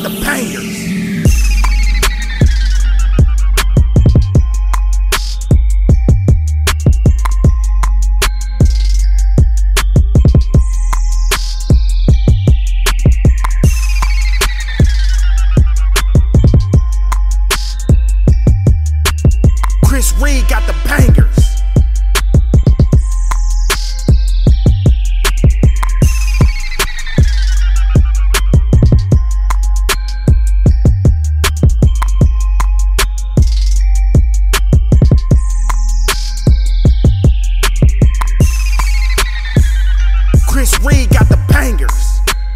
got the bangers. Chris Reed got the bangers. Chris Reed got the bangers.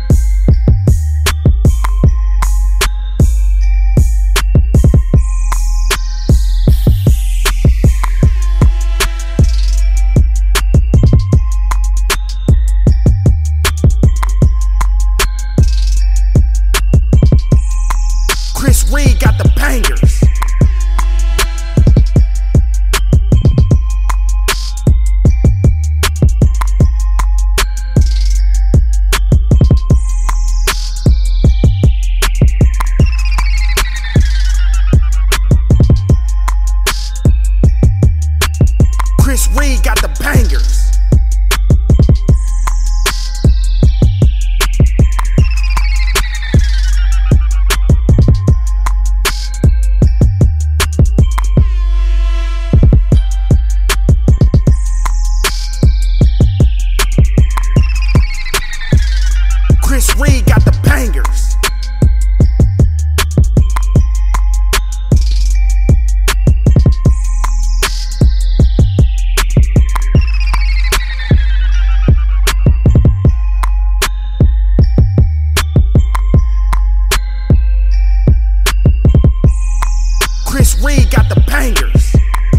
Chris Reed got the bangers. Chris Reed got the bangers. Chris Reed got the bangers. Chris Reed got the bangers.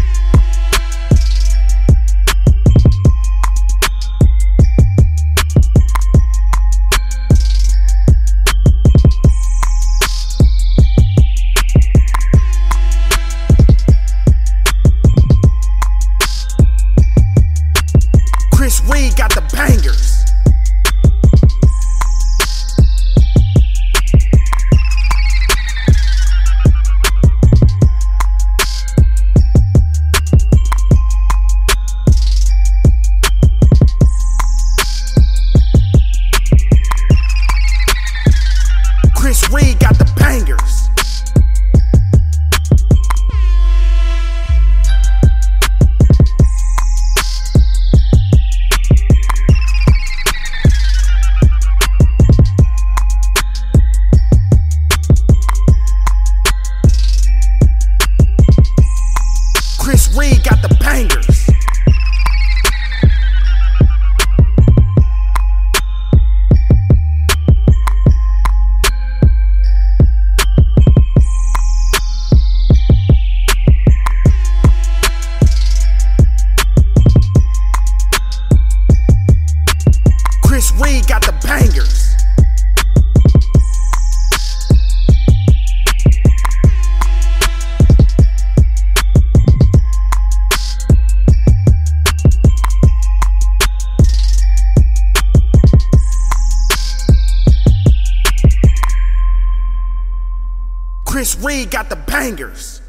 Chris Reed got the bangers. Chris Reed got the bangers. Chris Reed got the bangers. Chris Reed got the bangers. Chris Reed got the bangers.